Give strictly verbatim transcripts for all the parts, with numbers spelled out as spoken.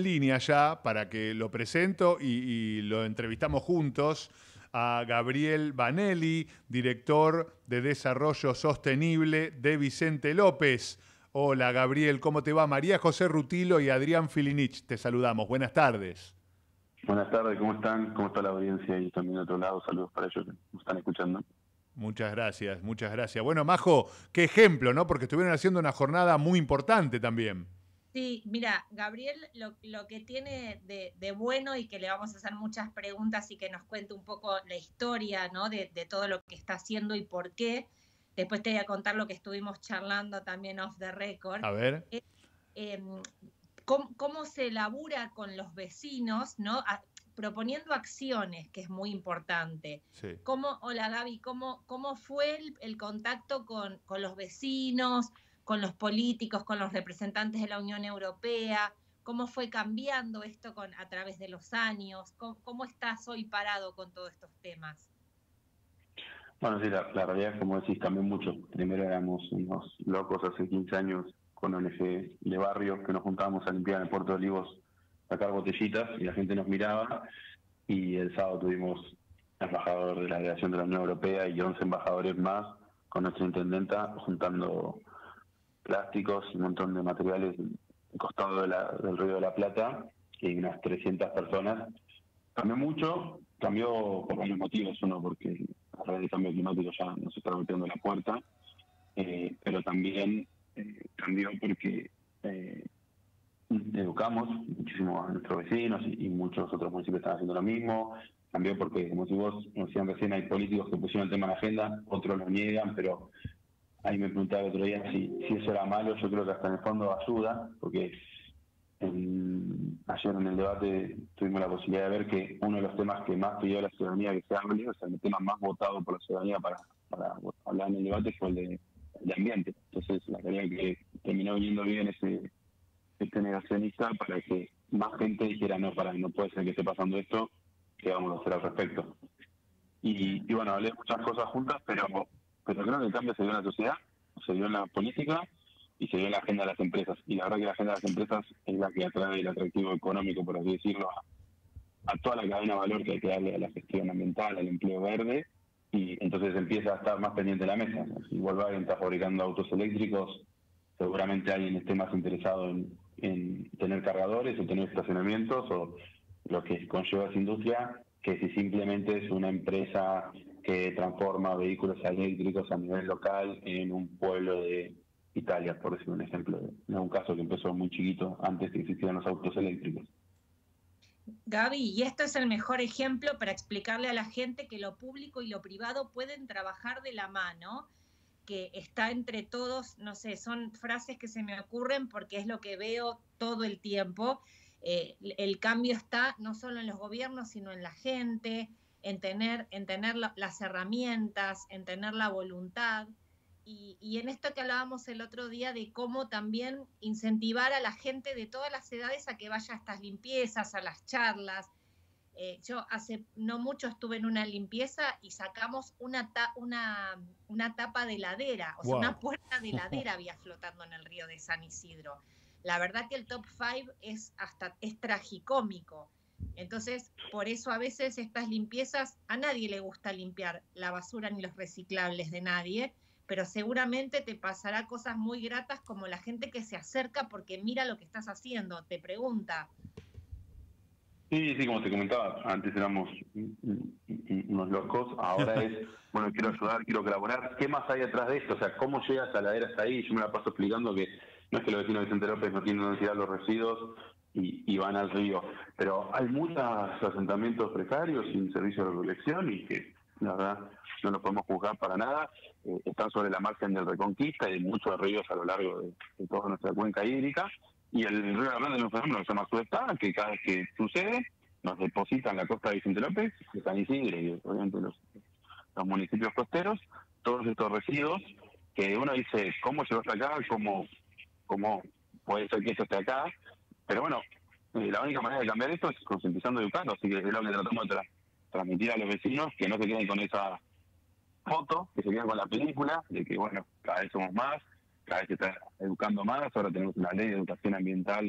línea ya para que lo presento y, y lo entrevistamos juntos a Gabriel Banelli, director de Desarrollo Sostenible de Vicente López. Hola Gabriel, ¿cómo te va? María José Rutilo y Adrián Filinich, te saludamos. Buenas tardes. Buenas tardes, ¿cómo están? ¿Cómo está la audiencia? Y también de otro lado, saludos para ellos que nos están escuchando. Muchas gracias, muchas gracias. Bueno, Majo, qué ejemplo, ¿no? Porque estuvieron haciendo una jornada muy importante también. Sí, mira, Gabriel lo, lo que tiene de, de bueno y que le vamos a hacer muchas preguntas y que nos cuente un poco la historia, ¿no? de, de todo lo que está haciendo y por qué. Después te voy a contar lo que estuvimos charlando también off the record. A ver. Eh, eh, cómo, cómo se labura con los vecinos, ¿no? A, proponiendo acciones, que es muy importante. Sí. ¿Cómo, hola Gaby, ¿cómo, cómo fue el, el contacto con, con los vecinos, con los políticos, con los representantes de la Unión Europea? ¿Cómo fue cambiando esto con, a través de los años? ¿Cómo, cómo estás hoy parado con todos estos temas? Bueno, sí, la, la realidad, como decís, cambió mucho. Primero éramos unos locos hace quince años con O N G de barrio que nos juntábamos a limpiar en el Puerto de Olivos, sacar botellitas y la gente nos miraba. Y el sábado tuvimos embajador de la delegación de la Unión Europea y once embajadores más con nuestra intendenta juntando plásticos y un montón de materiales al costado de la, del Río de la Plata, y unas trescientas personas. Cambió mucho, cambió por varios motivos. Uno, porque a través del cambio climático ya nos está golpeando la puerta, eh, pero también eh, cambió porque eh, educamos muchísimo a nuestros vecinos y, y muchos otros municipios están haciendo lo mismo. Cambió porque, como si vos nos decían recién, hay políticos que pusieron el tema en la agenda, otros lo niegan, pero ahí me preguntaba el otro día si, si eso era malo. Yo creo que hasta en el fondo ayuda, porque en, ayer en el debate tuvimos la posibilidad de ver que uno de los temas que más pidió la ciudadanía que se hable, o sea, el tema más votado por la ciudadanía para, para hablar en el debate fue el de, el de ambiente. Entonces, la realidad es que terminó viniendo bien ese este negacionista para que más gente dijera, no, para, no puede ser que esté pasando esto, ¿qué vamos a hacer al respecto? Y, y bueno, hablé de muchas cosas juntas, pero, pero creo que el cambio se dio en la sociedad, se dio en la política y se dio en la agenda de las empresas. Y la verdad que la agenda de las empresas es la que atrae el atractivo económico, por así decirlo, a, a toda la cadena de valor que hay que darle a la gestión ambiental, al empleo verde, y entonces empieza a estar más pendiente de la mesa. Si Volkswagen está fabricando autos eléctricos, seguramente alguien esté más interesado en, en tener cargadores o tener estacionamientos o lo que conlleva esa industria, que si simplemente es una empresa que transforma vehículos eléctricos a nivel local en un pueblo de Italia, por decir un ejemplo. Es un caso que empezó muy chiquito antes que existieran los autos eléctricos. Gaby, y esto es el mejor ejemplo para explicarle a la gente que lo público y lo privado pueden trabajar de la mano, que está entre todos, no sé, son frases que se me ocurren porque es lo que veo todo el tiempo. Eh, el cambio está no solo en los gobiernos, sino en la gente, en tener, en tener la, las herramientas, en tener la voluntad. Y, y en esto que hablábamos el otro día de cómo también incentivar a la gente de todas las edades a que vaya a estas limpiezas, a las charlas. Eh, yo hace no mucho estuve en una limpieza y sacamos una, ta una, una tapa de heladera, o sea, wow. Una puerta de heladera había flotando en el río de San Isidro. La verdad que el top five es hasta es tragicómico. Entonces, por eso a veces estas limpiezas, a nadie le gusta limpiar la basura ni los reciclables de nadie, pero seguramente te pasará cosas muy gratas como la gente que se acerca porque mira lo que estás haciendo, te pregunta. Sí, sí, como te comentaba, antes éramos unos locos, ahora es, bueno, quiero ayudar, quiero colaborar. ¿Qué más hay atrás de esto? O sea, ¿cómo llega esa ladera hasta ahí? Yo me la paso explicando que no es que los vecinos de Vicente López no tienen donde tirar los residuos y, y van al río, pero hay muchos asentamientos precarios sin servicio de recolección y que, la verdad, no los podemos juzgar para nada. Eh, están sobre la margen del Reconquista y de muchos ríos a lo largo de, de toda nuestra cuenca hídrica. Y el río de la Plata es un fenómeno que se llama Sudestada, que cada vez que sucede nos deposita en la costa de Vicente López, de San Isidro y obviamente los, los municipios costeros, todos estos residuos que uno dice, ¿cómo llegó hasta acá? ¿Cómo, cómo puede ser que esto esté acá? Pero bueno, eh, la única manera de cambiar esto es concientizando y educando, así que es lo que tratamos de tra transmitir a los vecinos, que no se queden con esa foto, que se queden con la película, de que bueno, cada vez somos más, cada vez se está educando más. Ahora tenemos una ley de educación ambiental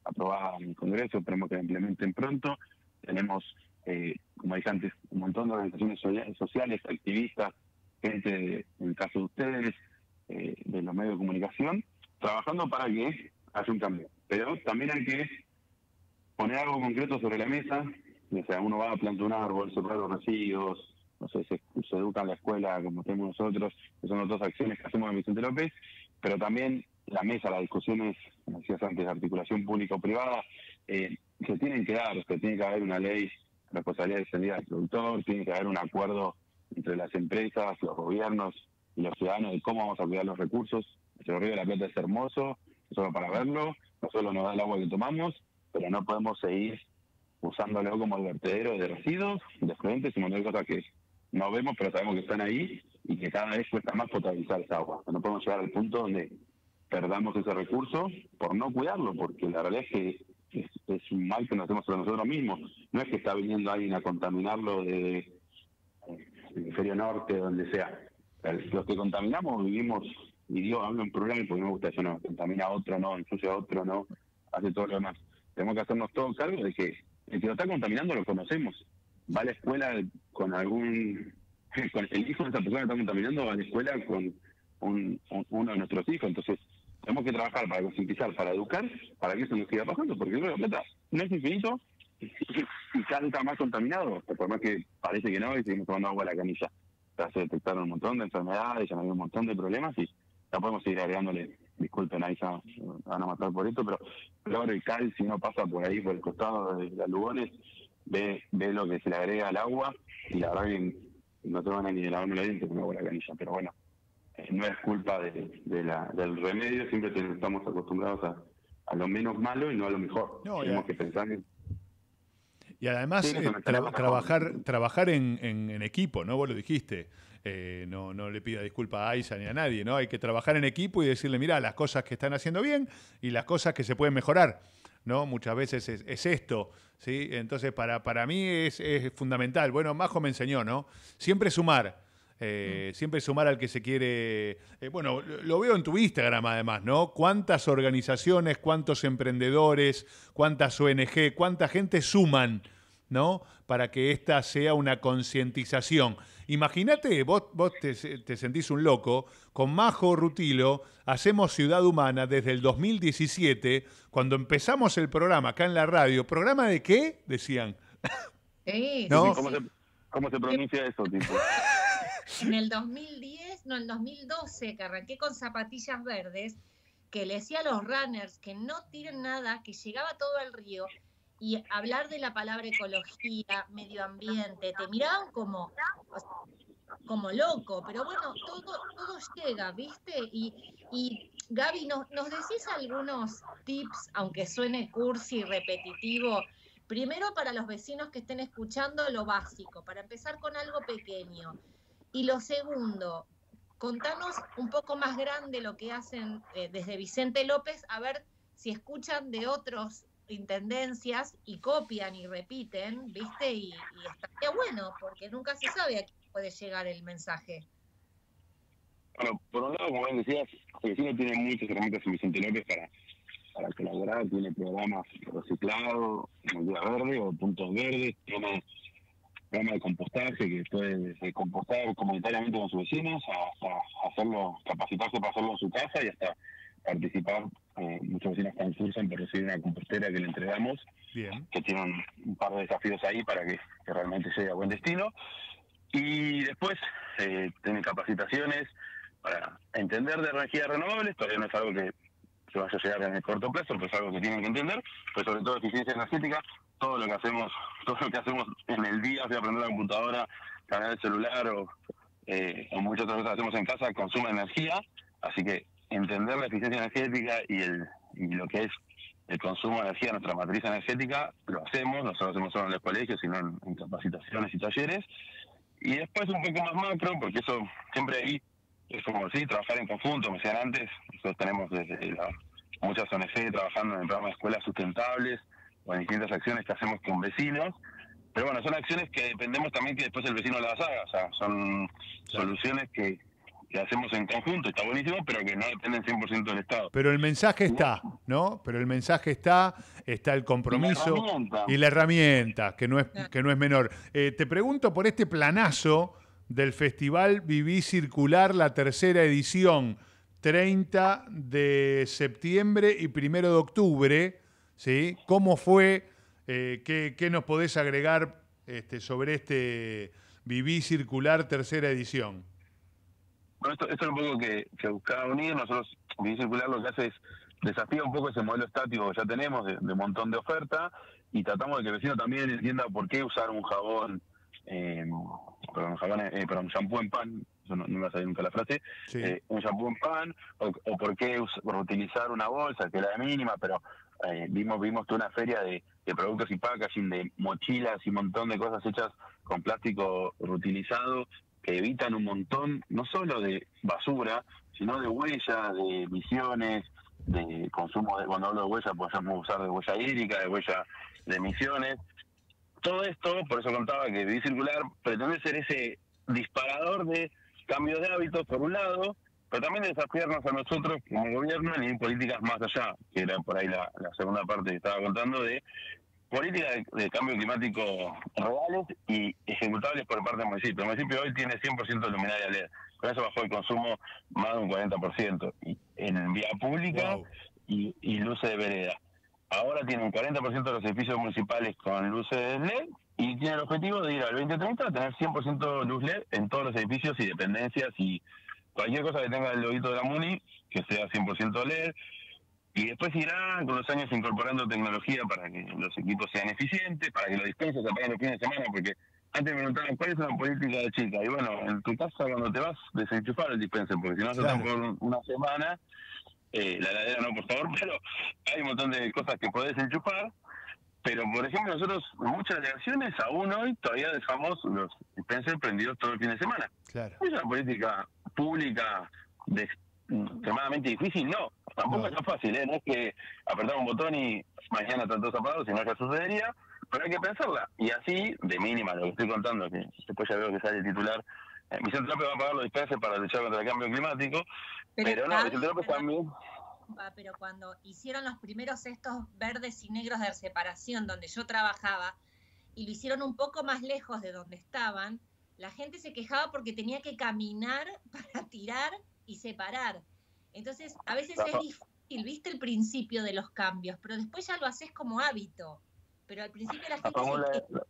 aprobada en el Congreso, esperemos que la implementen pronto. Tenemos, eh, como dije antes, un montón de organizaciones sociales, activistas, gente, de, en el caso de ustedes, eh, de los medios de comunicación, trabajando para que haya un cambio. Pero también hay que poner algo concreto sobre la mesa. O sea, uno va a plantar un árbol, separar los residuos, no sé, se, se educa en la escuela como tenemos nosotros, que son las dos acciones que hacemos en Vicente López, pero también la mesa, las discusiones, como decías antes, de articulación pública o privada, eh, se tienen que dar, se tiene que haber una ley de responsabilidad extendida del productor, tiene que haber un acuerdo entre las empresas, los gobiernos y los ciudadanos de cómo vamos a cuidar los recursos. El Río de la Plata es hermoso, solo para verlo, no solo nos da el agua que tomamos, pero no podemos seguir usándolo como el vertedero de residuos, de efluentes y un montón de cosas que no vemos, pero sabemos que están ahí y que cada vez cuesta más potabilizar esa agua. No podemos llegar al punto donde perdamos ese recurso por no cuidarlo, porque la realidad es que es, es un mal que nos hacemos a nosotros mismos. No es que está viniendo alguien a contaminarlo de del hemisferio norte, donde sea. Los que contaminamos vivimos, y yo hablo en plural porque no me gusta eso, no, contamina a otro, no, ensucia a otro, no, hace todo lo demás. Tenemos que hacernos todo cargo de que el que lo está contaminando lo conocemos. Va a la escuela con algún... con el hijo de esa persona que está contaminando, va a la escuela con un, un, uno de nuestros hijos. Entonces, tenemos que trabajar para concientizar, para educar, para que eso no siga pasando, porque el Río de la Plata no es infinito y, y cada vez está más contaminado, por más que parece que no, y seguimos tomando agua de la canilla. Ya se detectaron un montón de enfermedades, ya hay un montón de problemas y ya podemos seguir agregándole, disculpen, ahí ya van a matar por esto, pero claro, el cal, si no pasa por ahí, por el costado de las Lugones, ve, ve lo que se le agrega al agua y la verdad que no te van a ni de lavarme los dientes con agua de la canilla, pero bueno, eh, no es culpa de, de la, del remedio, siempre estamos acostumbrados a, a lo menos malo y no a lo mejor. No, Tenemos ya. que pensar en... Y además sí, eh, tra trabajar trabajar en, en, en equipo, ¿no? Vos lo dijiste. Eh, no, no le pida disculpas a Aiza ni a nadie, ¿no? Hay que trabajar en equipo y decirle, mirá, las cosas que están haciendo bien y las cosas que se pueden mejorar, ¿no? Muchas veces es, es esto, ¿sí? Entonces, para, para mí es, es fundamental. Bueno, Majo me enseñó, ¿no? Siempre sumar. Eh, mm. Siempre sumar al que se quiere... Eh, bueno, lo veo en tu Instagram además, ¿no? Cuántas organizaciones, cuántos emprendedores, cuántas O N G, cuánta gente suman, ¿no? Para que esta sea una concientización. Imagínate, vos, vos te, te sentís un loco, con Majo Rutilo hacemos Ciudad Humana desde el dos mil diecisiete, cuando empezamos el programa acá en la radio. ¿Programa de qué? Decían. Sí, ¿no? ¿Cómo, se, ¿Cómo se pronuncia eso, tipo? En el dos mil diez, no, en el dos mil doce, que arranqué con Zapatillas Verdes, que le decía a los runners que no tiren nada, que llegaba todo al río, y hablar de la palabra ecología, medio ambiente, te miraban como, como loco, pero bueno, todo, todo llega, ¿viste? Y, y Gaby, ¿nos, ¿nos decís algunos tips, aunque suene cursi y repetitivo? Primero, para los vecinos que estén escuchando, lo básico, para empezar con algo pequeño. Y lo segundo, contanos un poco más grande lo que hacen eh, desde Vicente López, a ver si escuchan de otros intendencias y copian y repiten, ¿viste? Y, y estaría bueno, porque nunca se sabe a quién puede llegar el mensaje. Bueno, por un lado, como bien decías, el vecino tiene muchas herramientas en Vicente López para, para colaborar, tiene programas reciclados, como Día Verde o Puntos Verdes, tiene programa de compostaje que puede compostar comunitariamente con sus vecinos, hasta hacerlo, capacitarse para hacerlo en su casa y hasta participar. Eh, muchos vecinos concursan por recibir una compostera que le entregamos. Bien. Que tiene un, un par de desafíos ahí para que, que realmente llegue a buen destino. Y después eh, tiene capacitaciones para entender de energías renovables. Todavía no es algo que se vaya a llegar en el corto plazo, pero es algo que tienen que entender, pero sobre todo eficiencia energética. Todo lo que hacemos, todo lo que hacemos en el día, sea aprender la computadora, cargar el celular o, eh, o muchas otras cosas que hacemos en casa, consume energía, así que entender la eficiencia energética y el y lo que es el consumo de energía, nuestra matriz energética, lo hacemos, nosotros hacemos solo en los colegios, sino en, en capacitaciones y talleres, y después un poco más macro, porque eso siempre ahí es como sí, trabajar en conjunto, me decían antes, nosotros tenemos desde la, muchas O N G trabajando en el programa de escuelas sustentables, o en distintas acciones que hacemos con vecinos, pero bueno, son acciones que dependemos también que después el vecino las haga, o sea, son claro. soluciones que, que hacemos en conjunto, está buenísimo, pero que no dependen cien por ciento del Estado. Pero el mensaje está, ¿no? Pero el mensaje está, está el compromiso y la herramienta, y la herramienta que, no es, que no es menor. Eh, te pregunto por este planazo del Festival Viví Circular, la tercera edición, treinta de septiembre y primero de octubre, ¿sí? ¿Cómo fue? Eh, ¿qué, ¿Qué nos podés agregar este, sobre este Viví Circular tercera edición? Bueno, esto, esto es un poco que, que buscaba unir. Nosotros, Viví Circular, lo que hace es desafía un poco ese modelo estático que ya tenemos de, de montón de oferta, y tratamos de que el vecino también entienda por qué usar un jabón, eh, perdón, jabón eh, perdón, un shampoo en pan, eso no, no me va a salir nunca la frase, sí. eh, un shampoo en pan, o, o por qué us, por utilizar una bolsa, que es la mínima, pero eh, vimos vimos toda una feria de, de productos y packaging, de mochilas y un montón de cosas hechas con plástico reutilizado, que evitan un montón, no solo de basura, sino de huellas, de emisiones, de consumo, de, cuando hablo de huella, podemos usar de huella hídrica, de huella de emisiones. Todo esto, por eso contaba que Viví Circular pretende ser ese disparador de cambios de hábitos, por un lado, pero también desafiarnos a nosotros como gobierno en ir políticas más allá, que era por ahí la, la segunda parte que estaba contando, de políticas de, de cambio climático reales y ejecutables por parte del municipio. El municipio hoy tiene cien por ciento de luminaria L E D. Con eso bajó el consumo más de un cuarenta por ciento y en vía pública wow. y, y luces de vereda. Ahora tiene un cuarenta por ciento de los edificios municipales con luces L E D y tiene el objetivo de ir al veinte treinta a tener cien por ciento luz L E D en todos los edificios y dependencias, y cualquier cosa que tenga el loguito de la MUNI que sea cien por ciento L E D. Y después irá con los años incorporando tecnología para que los equipos sean eficientes, para que los dispensers se apaguen los fines de semana, porque antes me preguntaban cuál es la política de chica. Y bueno, en tu casa cuando te vas, desenchufar el dispenser, porque si no, claro, se por una semana, eh, la heladera no, por favor, pero hay un montón de cosas que podés enchufar. Pero, por ejemplo, nosotros en muchas delegaciones, aún hoy, todavía dejamos los dispensers prendidos todo el fin de semana. Claro. Es una política pública de extremadamente difícil, no. Tampoco no. es tan fácil, ¿eh? No es que apretar un botón y mañana están todos apagados, sino que sucedería, pero hay que pensarla. Y así, de mínima, lo que estoy contando, que después ya veo que sale el titular, eh, Vicente López va a pagar los dispensers para luchar contra el cambio climático, pero, pero no, Vicente López pero, también... Pero cuando hicieron los primeros cestos verdes y negros de separación, donde yo trabajaba, y lo hicieron un poco más lejos de donde estaban, la gente se quejaba porque tenía que caminar para tirar y separar. Entonces, a veces es difícil, viste el principio de los cambios, pero después ya lo haces como hábito. Pero al principio la gente se la...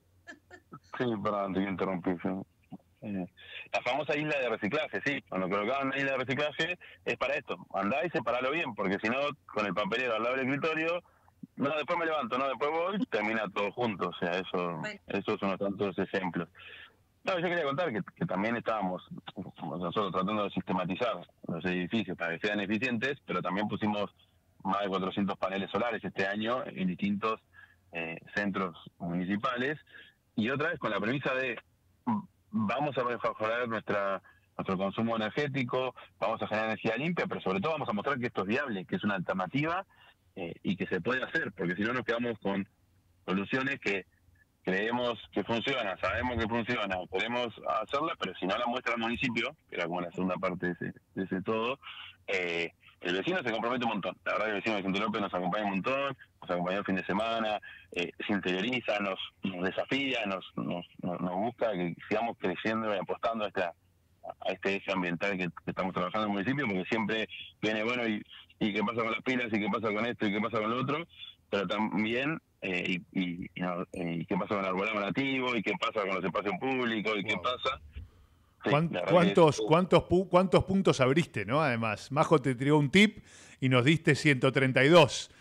Sí, perdón, te interrumpí. Eh, la famosa isla de reciclaje, sí. Cuando colocaban la isla de reciclaje es para esto. Andá y separalo bien, porque si no, con el papelero al lado del escritorio, no, después me levanto, no, después voy, termina todo junto. O sea, eso, bueno. Esos son tantos ejemplos. No, yo quería contar que, que también estábamos nosotros tratando de sistematizar los edificios para que sean eficientes, pero también pusimos más de cuatrocientos paneles solares este año en distintos eh, centros municipales, y otra vez con la premisa de vamos a mejorar nuestra nuestro consumo energético, vamos a generar energía limpia, pero sobre todo vamos a mostrar que esto es viable, que es una alternativa eh, y que se puede hacer, porque si no nos quedamos con soluciones que creemos que funciona, sabemos que funciona, podemos hacerla, pero si no la muestra el municipio, que era como la segunda parte de ese, de ese todo, eh, el vecino se compromete un montón. La verdad que el vecino de Vicente López nos acompaña un montón, nos acompaña el fin de semana, eh, se interioriza, nos, nos desafía, nos, nos, nos busca que sigamos creciendo y apostando a, esta, a este eje ambiental que, que estamos trabajando en el municipio, porque siempre viene, bueno, y, y qué pasa con las pilas, y qué pasa con esto, y qué pasa con lo otro, pero también... Eh, y, y, y, y qué pasa con el arbolado nativo, y qué pasa con los espacios públicos, y wow. qué pasa... Sí, ¿Cuántos, es... cuántos, ¿Cuántos puntos abriste, no? Además, Majo te tiró un tip y nos diste ciento treinta y dos,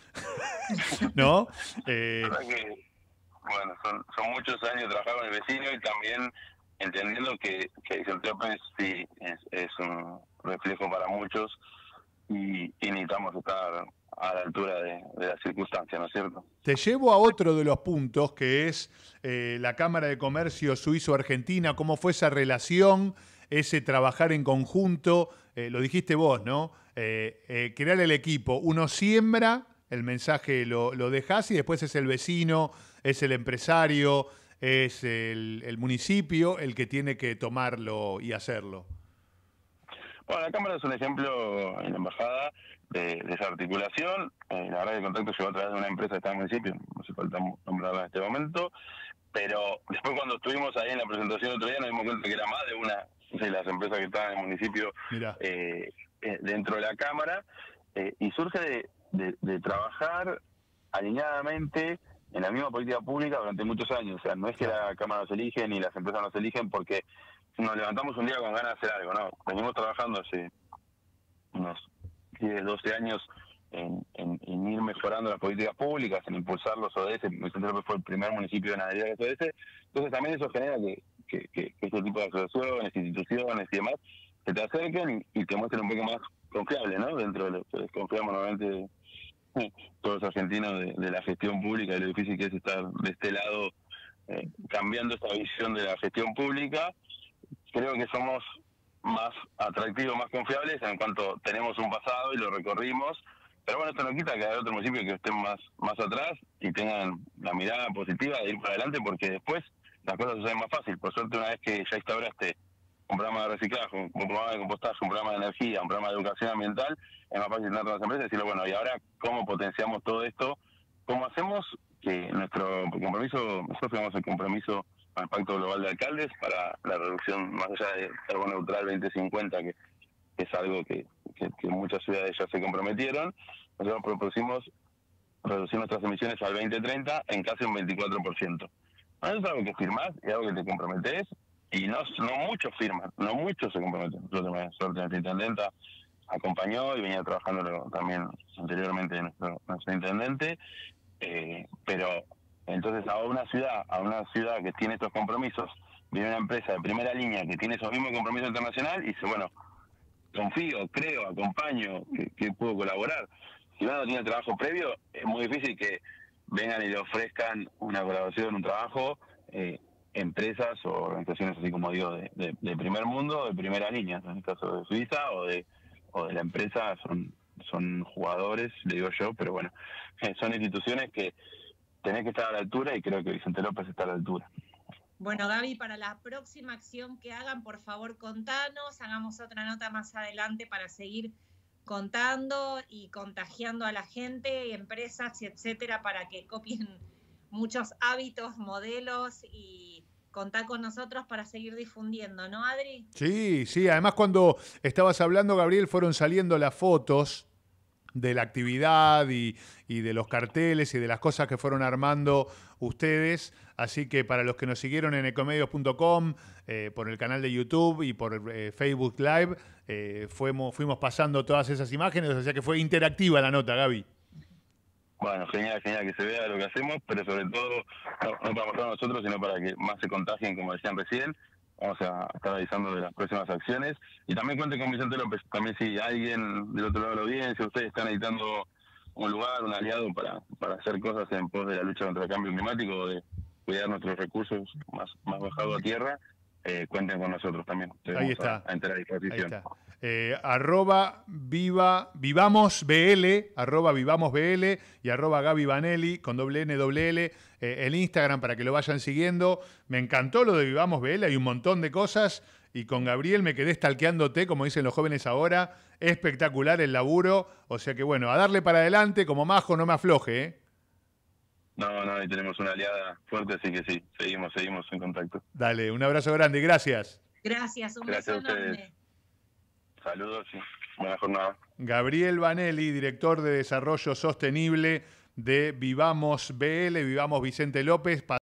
¿no? Eh... Que, bueno, son, son muchos años trabajando con el vecino y también entendiendo que, que Vicente López sí es, es un reflejo para muchos, y, y necesitamos estar a la altura de, de las circunstancias, ¿no es cierto? Te llevo a otro de los puntos, que es eh, la Cámara de Comercio Suizo-Argentina. ¿Cómo fue esa relación, ese trabajar en conjunto? Eh, lo dijiste vos, ¿no? Eh, eh, crear el equipo. Uno siembra, el mensaje lo, lo dejás, y después es el vecino, es el empresario, es el, el municipio el que tiene que tomarlo y hacerlo. Bueno, la Cámara es un ejemplo en la embajada de, de esa articulación. Eh, la verdad que el contacto llegó a través de una empresa que está en el municipio, no hace falta nombrarla en este momento, pero después cuando estuvimos ahí en la presentación el otro día nos dimos cuenta que era más de una de las empresas que estaban en el municipio eh, eh, dentro de la Cámara, eh, y surge de, de, de trabajar alineadamente en la misma política pública durante muchos años. O sea, no es que la Cámara nos elige ni las empresas nos eligen porque nos levantamos un día con ganas de hacer algo, ¿no? Venimos trabajando hace unos diez, doce años en, en, en ir mejorando las políticas públicas, en impulsar los O D S. Vicente López fue el primer municipio de Nadería que es O D S. Entonces también eso genera que, que, que, que este tipo de asociaciones, instituciones y demás se te acerquen y, y te muestren un poco más confiable, ¿no? Dentro de lo que desconfiamos normalmente todos los argentinos de, de la gestión pública y lo difícil que es estar de este lado eh, cambiando esta visión de la gestión pública. Creo que somos más atractivos, más confiables en cuanto tenemos un pasado y lo recorrimos, pero bueno, esto no quita que haya otro municipio que estén más, más atrás y tengan la mirada positiva de ir para adelante, porque después las cosas se hacen más fácil. Por suerte, una vez que ya instauraste un programa de reciclaje, un programa de compostaje, un programa de energía, un programa de educación ambiental, es más fácil tener a las empresas y decirle, bueno, ¿y ahora cómo potenciamos todo esto? ¿Cómo hacemos que nuestro compromiso, nosotros tenemos el compromiso al Pacto Global de Alcaldes para la reducción más allá de carbono neutral veinte cincuenta, que, que es algo que, que, que muchas ciudades ya se comprometieron? Nosotros propusimos reducir nuestras emisiones al veinte treinta en casi un veinticuatro por ciento. Eso es algo que firmás, es algo que te comprometés, y no, no muchos firman, no muchos se comprometen. Yo tengo la suerte, nuestra intendenta acompañó y venía trabajando también anteriormente nuestro, nuestro intendente, eh, pero entonces a una ciudad, a una ciudad que tiene estos compromisos, viene una empresa de primera línea que tiene esos mismos compromisos internacionales y dice, bueno, confío, creo, acompaño, que, que puedo colaborar. Si uno no tiene trabajo previo, es muy difícil que vengan y le ofrezcan una colaboración, un trabajo, eh, empresas o organizaciones, así como digo, de, de, de primer mundo, de primera línea, en el caso de Suiza o de o de la empresa, son son jugadores, le digo yo, pero bueno, son instituciones que tenés que estar a la altura y creo que Vicente López está a la altura. Bueno, Gaby, para la próxima acción que hagan, por favor, contanos, hagamos otra nota más adelante para seguir contando y contagiando a la gente, empresas y etcétera, para que copien muchos hábitos, modelos, y contá con nosotros para seguir difundiendo, ¿no, Adri? Sí, sí. Además, cuando estabas hablando, Gabriel, fueron saliendo las fotos de la actividad y, y de los carteles y de las cosas que fueron armando ustedes. Así que para los que nos siguieron en ecomedios punto com, eh, por el canal de YouTube y por eh, Facebook Live, eh, fuimos, fuimos pasando todas esas imágenes, o sea que fue interactiva la nota, Gaby. Bueno, genial, genial que se vea lo que hacemos, pero sobre todo, no, no para mostrar a nosotros, sino para que más se contagien, como decían recién. Vamos a estar avisando de las próximas acciones. Y también cuenten con Vicente López. También si alguien del otro lado de la audiencia, ustedes están necesitando un lugar, un aliado para, para hacer cosas en pos de la lucha contra el cambio climático o de cuidar nuestros recursos más, más bajados a tierra, eh, cuenten con nosotros también. Ahí está. A, a entrar a disposición. Ahí está. Eh, arroba viva, vivamos BL, arroba vivamos BL y arroba Gaby Vanelli con doble N, doble L, eh, el Instagram para que lo vayan siguiendo. Me encantó lo de Vivamos B L, hay un montón de cosas y con Gabriel me quedé stalkeándote, como dicen los jóvenes ahora. Espectacular el laburo, o sea que bueno, a darle para adelante, como majo, no me afloje, ¿eh? No, no, ahí tenemos una aliada fuerte, así que sí, seguimos, seguimos en contacto. Dale, un abrazo grande, gracias. Gracias, un Gracias beso enorme. Saludos y buena jornada. Gabriel Vanelli, director de Desarrollo Sostenible de Vivamos B L, Vivamos Vicente López.